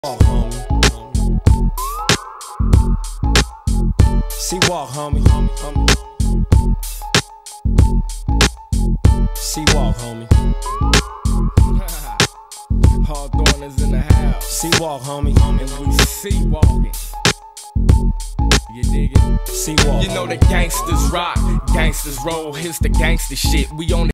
Walk, homie. See walk, homie. See walk, homie. Hawthorne is in the house. See walk, homie. And we see walking. You dig it? See walk. You know the gangsters rock, gangsters roll. Here's the gangster shit. We on the